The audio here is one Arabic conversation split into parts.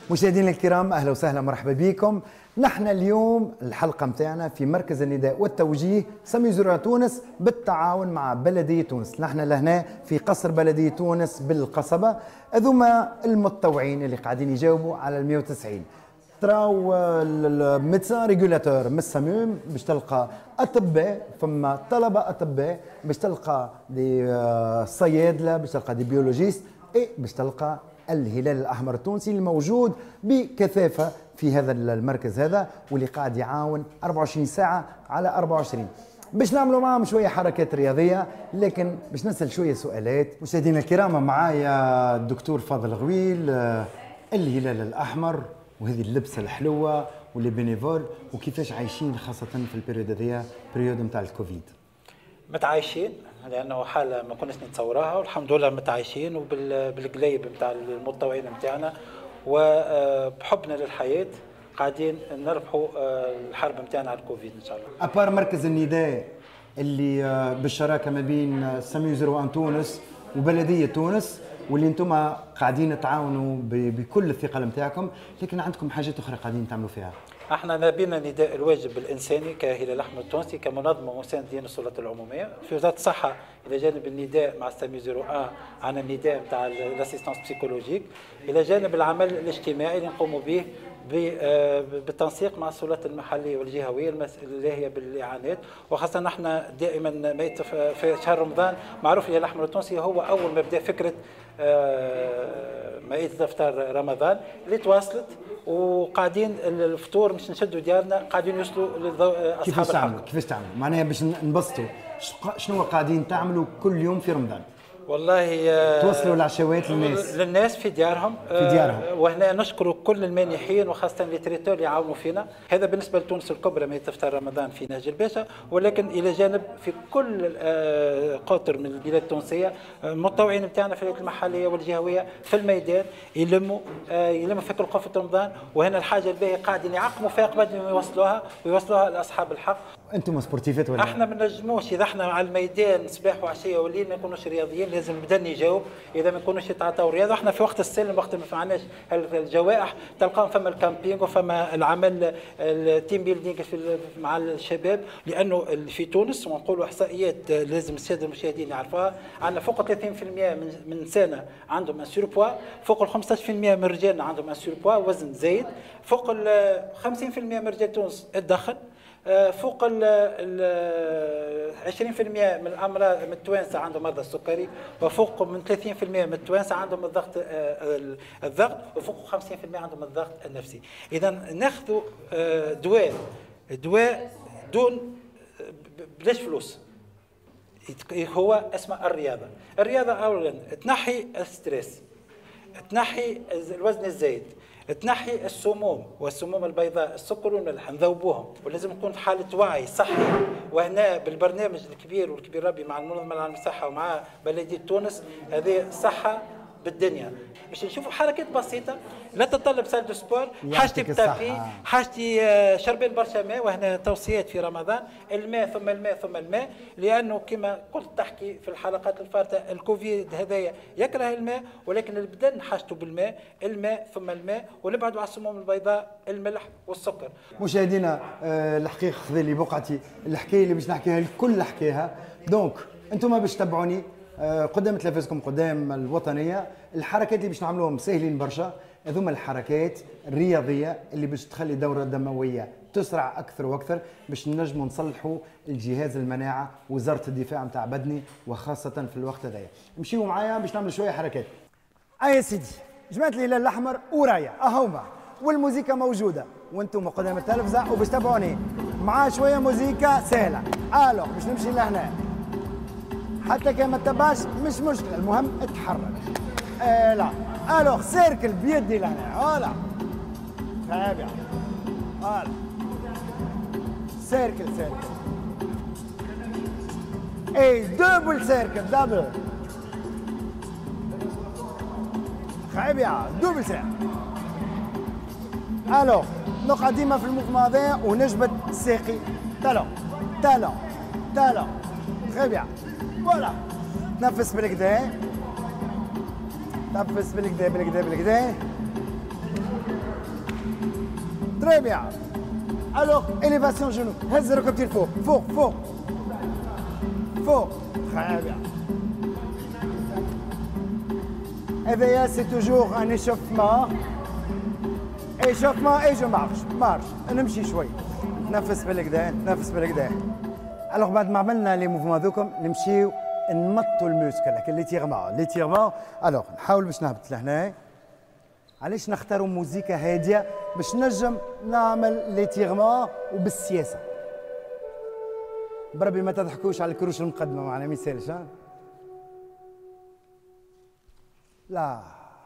مشاهدينا الكرام، اهلا وسهلا مرحبا بكم. نحن اليوم الحلقه متاعنا في مركز النداء والتوجيه سامي زروع تونس بالتعاون مع بلديه تونس. نحن لهنا في قصر بلديه تونس بالقصبه. هذوما المتطوعين اللي قاعدين يجاوبوا على ال 190. تراو الميدسان ريغولاتور من السموم باش تلقى اطباء، ثم طلبه اطباء باش تلقى دي صيادله، باش تلقى دي بيولوجيست، باش تلقى الهلال الأحمر التونسي الموجود بكثافة في هذا المركز هذا، واللي قاعد يعاون 24 ساعة على 24. باش نعملوا معهم شوية حركات رياضية، لكن باش نسأل شوية سؤالات. مشاهدينا الكرام، معايا الدكتور فاضل غويل، الهلال الأحمر، وهذه اللبسة الحلوة واللي بينيفول، وكيفاش عايشين خاصة في البريود هذيا، بريود نتاع الكوفيد. متعايشين لانه حاله ما كناش نتصورها، والحمد لله متعايشين وبالقليب نتاع المتطوعين نتاعنا وبحبنا للحياه قاعدين نربحوا الحرب نتاعنا على الكوفيد ان شاء الله. ابار مركز النداء اللي بالشراكه ما بين سامي زروع تونس وبلديه تونس، واللي انتم قاعدين تعاونوا بكل الثقل نتاعكم، لكن عندكم حاجات اخرى قاعدين تعملوا فيها. احنا نبينا نداء الواجب الانساني كهلال الاحمر التونسي كمنظمه مساندين للسلطات العموميه في وزاره الصحه، الى جانب النداء مع سامي 01 عن النداء نتاع الاسيستانس بسيكولوجيك، الى جانب العمل الاجتماعي اللي نقوموا به بالتنسيق مع السلطات المحليه والجهويه اللي هي بالاعانات، وخاصه نحن دائما في شهر رمضان معروف الهلال الاحمر التونسي هو اول ما بدا فكره مائده افطار رمضان اللي تواصلت، وقاعدين الفطور مش نشدوا ديالنا قاعدين يوصلوا لاصحاب الحق. كيفاش تعملوا معناها باش نبسطوا شنو قاعدين تعملوا كل يوم في رمضان؟ والله توصلوا العشوات للناس في ديارهم. وهنا نشكر كل المانحين وخاصه اللي تريتور اللي يعاونوا فينا. هذا بالنسبه لتونس الكبرى مائده افطار رمضان في نهج الباشا، ولكن الى جانب في كل قطر من البلاد التونسيه المتطوعين نتاعنا في الهيئات المحليه والجهويه في الميدان يلموا فكر وقفه رمضان، وهنا الحاجه الباهيه قاعدين يعقموا فيها قبل ما يوصلوها لاصحاب الحق. انتم سبورتيفات ولا؟ احنا ما نجموش اذا احنا على الميدان صباح وعشيه وليل ما نكونوش رياضيين، لازم بدنا نجاوب اذا ما نكونوش يتعاطوا رياضه. احنا في وقت السلم وقت ما فمعناش الجوائح تلقاهم فما الكامبينغ وفما العمل التيم بيلدينغ مع الشباب، لانه في تونس ونقولوا احصائيات لازم الساده المشاهدين يعرفوها، عندنا فوق 30% من سنه عندهم ان سوربوا، فوق 15% من رجالنا عندهم ان سوربوا وزن زايد، فوق 50% من رجال تونس الدخن، فوق ال 20% من الامراض من التوانسه عندهم مرضى السكري، وفوق من 30% من التوانسه عندهم الضغط، وفوق 50% عندهم الضغط النفسي. اذا ناخذوا دواء دون بلاش فلوس، هو اسمه الرياضه. الرياضه اولا تنحي الستريس، تنحي الوزن الزايد، تنحي السموم والسموم البيضاء، السكر والملح نذوبوهم، ولازم نكون في حاله وعي صحي. وهنا بالبرنامج الكبير والكبير ربي مع المنظمه العالميه للصحه ومع بلديه تونس، هذه صحه بالدنيا، باش نشوفوا حركات بسيطه لا تتطلب سال دو سبور، حاجتي بتابي، حاجتي شربين برشا ماء. وهنا توصيات في رمضان: الماء ثم الماء ثم الماء، لانه كما قلت تحكي في الحلقات الفارطه الكوفيد هذايا يكره الماء، ولكن البدن حاجته بالماء، الماء ثم الماء، ونبعدوا على السموم البيضاء، الملح والسكر. مشاهدينا الحقيقه خذي لي بقعتي، الحكايه اللي باش نحكيها الكل نحكيها، دونك انتم باش تتبعوني قدام تلفزيونكم قدام الوطنيه. الحركات اللي باش نعملوهم ساهلين برشا، هذوما الحركات الرياضيه اللي باش تخلي الدوره الدمويه تسرع اكثر واكثر، باش نجموا نصلحوا الجهاز المناعه وزاره الدفاع نتاع بدني، وخاصه في الوقت هذايا. مشيوا معايا باش نعملوا شويه حركات. يا سيدي جماعه الهلال الاحمر ورايا اهوما، والموسيقى موجوده وانتم قدام التلفزه، وباش تتابعوني مع شويه موسيقى سهله. الو باش نمشي لهنا حتى كان ما تباش مش مشكله، المهم اتحرك. لا الوغ سيركل بيدي لهنا، فوالا تابع، فوالا سيركل دوبل سيركل دبل، خايبيا دوبل سيركل. الوغ نقعد ديما في الموفمون هذايا ونجبد ساقي، تالون خايبيا، فوالا تنفس بالكدا، تنفس بالكدا، تري بيان. الوغ اليفاسيون جونو، هز ركبتي الفوق، فوق فوق فوق. تري بيان. هذايا سي توجور ان ايشوفمون. ايشوفمون اي جو مارش نمشي شوي، نتنفس بالكدا نتنفس بالكدا. الوغ بعد ما عملنا لي موفمون ذوكم نمشيو نمطوا الموسكل، لكن لي تيغمون. الوغ نحاول باش نهبط لهنا. علاش نختاروا موزيكا هاديه؟ باش نجم نعمل لي تيغمون وبالسياسه. بربي ما تضحكوش على الكروش المقدمه، معنا ما يسالش. ها لا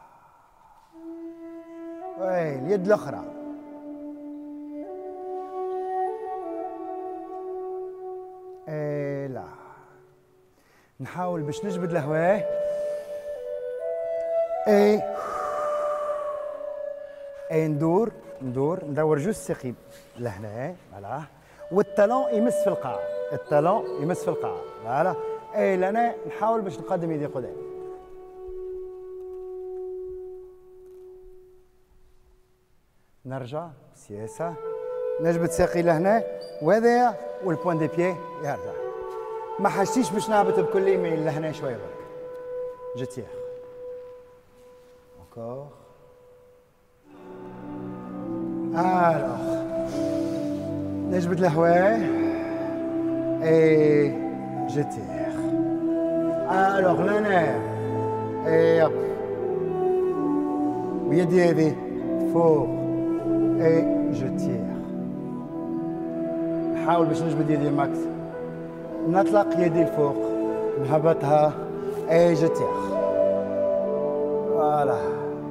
وي اليد الاخرى. لا نحاول باش نجبد الهواء. ندور جوج ساقي لهنا. فوالا. والتالون يمس في القاع. فوالا. لهنا نحاول باش نقدم يدي قدام. نرجع سياسة، نجبد ساقي لهنا وهذايا والبوان دي بيي يرجع. ما حاجتيش باش نهبط بكل يمين لهنا شويه برك. جو تيغ انكور. الوغ نجبد الهواء اي جو تيغ. الوغ لهنا يب ويدي هذي فوق اي جو تيغ. نحاول باش نجبد يدي ماكس، نطلق يدي الفوق نهبطها اي جو تيغ. فوالا.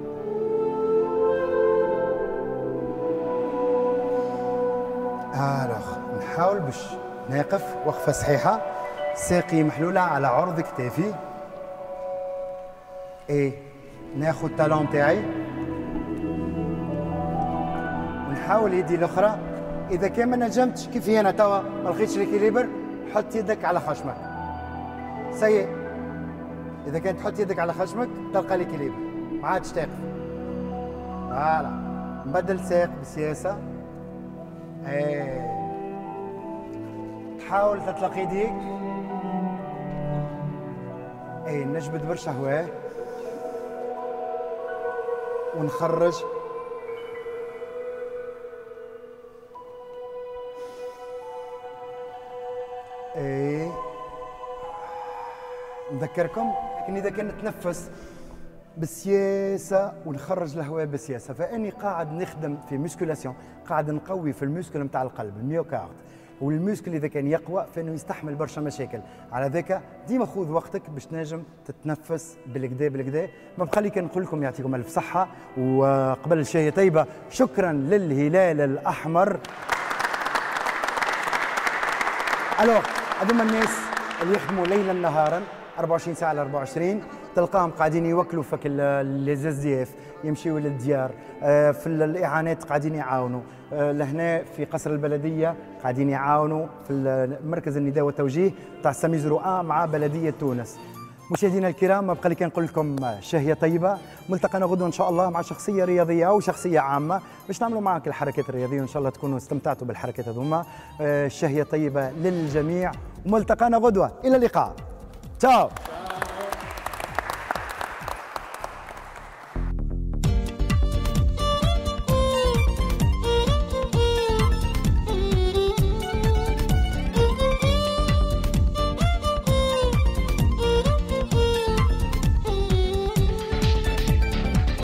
الوغ نحاول باش نقف وقفه صحيحه، ساقي محلوله على عرض كتافي. ناخذ التالون تاعي ونحاول يدي الاخرى. اذا كان ما نجمتش كيف انا توا ما لقيتش ليكيليبر، حط يدك على خشمك. سيء. اذا كانت تحط يدك على خشمك تلقى ليكيليبر، ما عادش تقف. فوالا. نبدل ساق بسياسه. تحاول تطلق يديك. نجبد برشا هواء ونخرج. نذكركم لكن اذا كان نتنفس بالسياسه ونخرج الهواء بالسياسه، فاني قاعد نخدم في ميسكولاسيون، قاعد نقوي في الميسكل نتاع القلب الميوكارد. والميسكل اذا كان يقوى فانه يستحمل برشا مشاكل. على ذاك ديما خذ وقتك باش تنجم تتنفس بالكدا. ما بقى لي كان نقول لكم يعطيكم الف صحه. وقبل الشاي طيبه، شكرا للهلال الاحمر. الوغ هذوما الناس اللي يخدموا ليلا نهارا 24 ساعه على 24 تلقاهم قاعدين يوكلوا فك لي يمشيوا للديار، في الاعانات قاعدين يعاونوا، لهنا في قصر البلديه قاعدين يعاونوا في مركز النداء والتوجيه تاع سامي زروقه مع بلديه تونس. مشاهدينا الكرام، ما بقى لي كنقول لكم شهيه طيبه. ملتقانا غدوه ان شاء الله مع شخصيه رياضيه او شخصيه عامه باش نعملوا معك الحركات الرياضيه، وان شاء الله تكونوا استمتعتوا بالحركات هذوما. شهيه طيبه للجميع، وملتقانا غدوه. الى اللقاء. تشاو.